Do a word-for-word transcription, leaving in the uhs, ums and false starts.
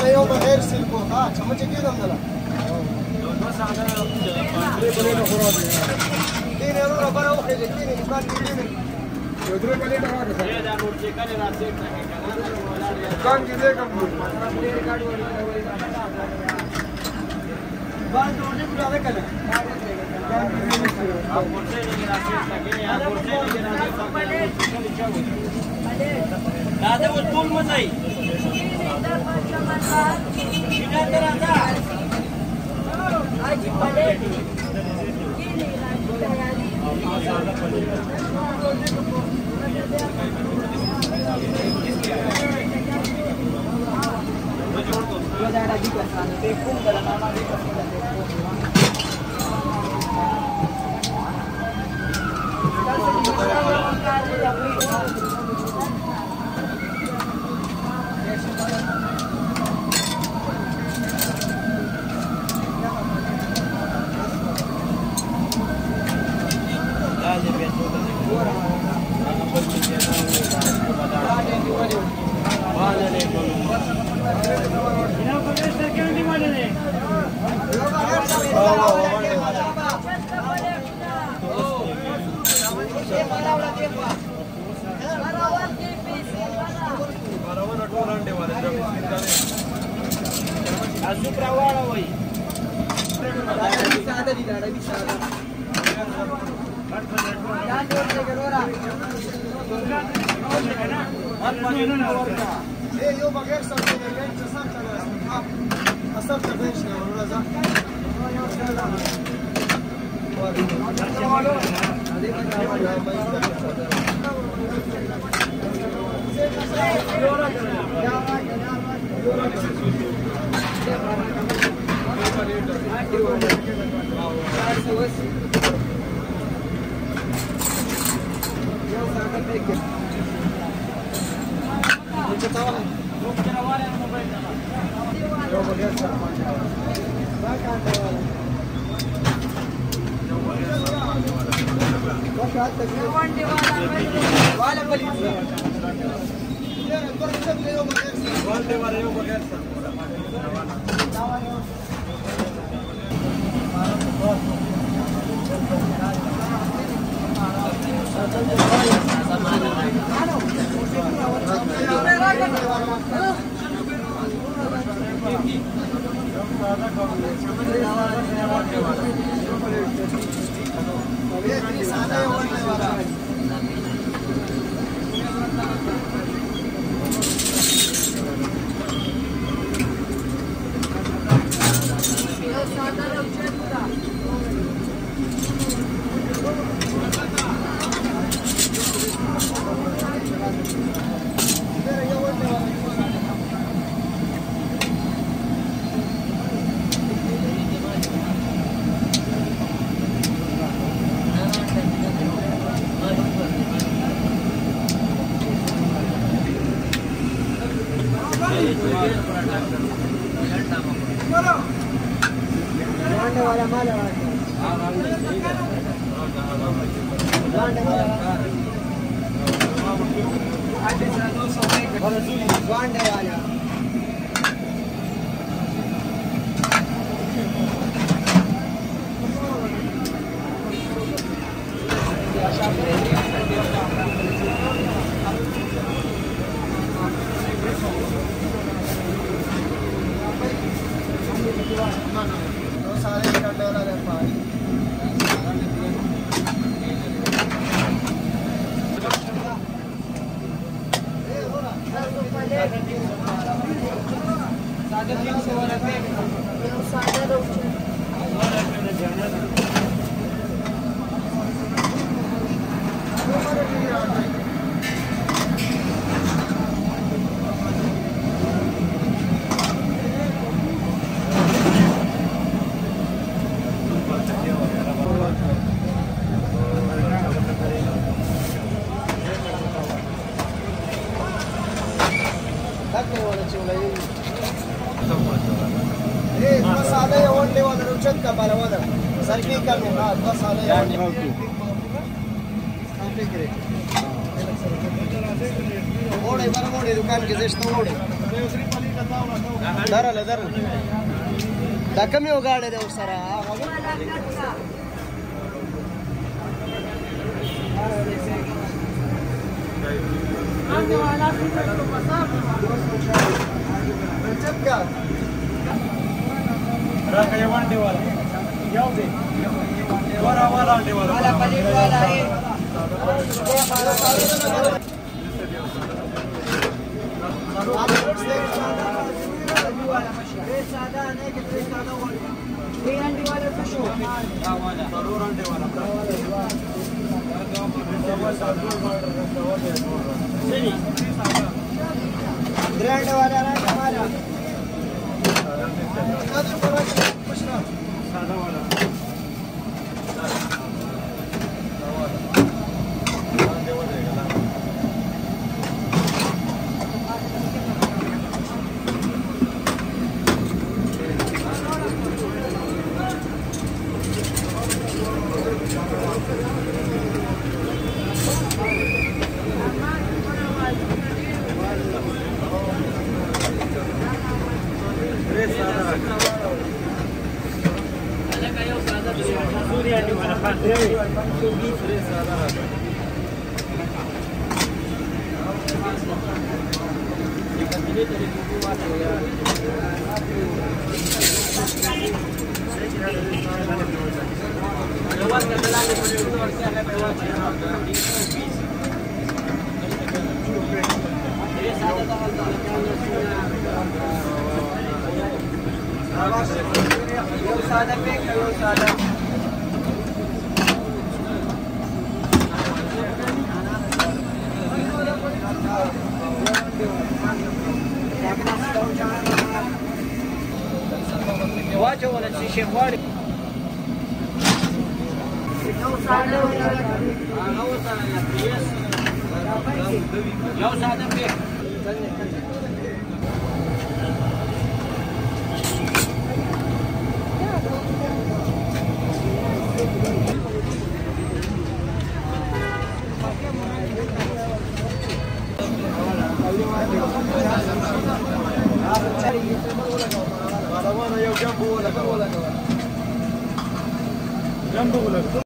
सारे यो बगैर सिल्को का चम्मच के दम दला तीन यूरो रबर हो के तीन दुकान तीन उधर कले लगा के ये जा रोड से कले रात से दुकान के दे कम बात रोने पूरा दे कले आप बोलते हैं कि रात से लगे यहां बोलते हैं कि रात से पहले दादा वो तुम मत आई इधर बच्चा मत इधर राजा आज पहले की नहीं तैयारी जो दादा जी का साथ पे खूब करना मारे دره له دره دا کوم یو گاډی دی ورسره راکه یو انډي والا یو دی ورا والا انډي والا والا پلیټ والا ہے ग्रैंड वाला ना हमारा सादा वाला واجه ولا شي شيخواري یو ساده یو ساده په جنبه ولا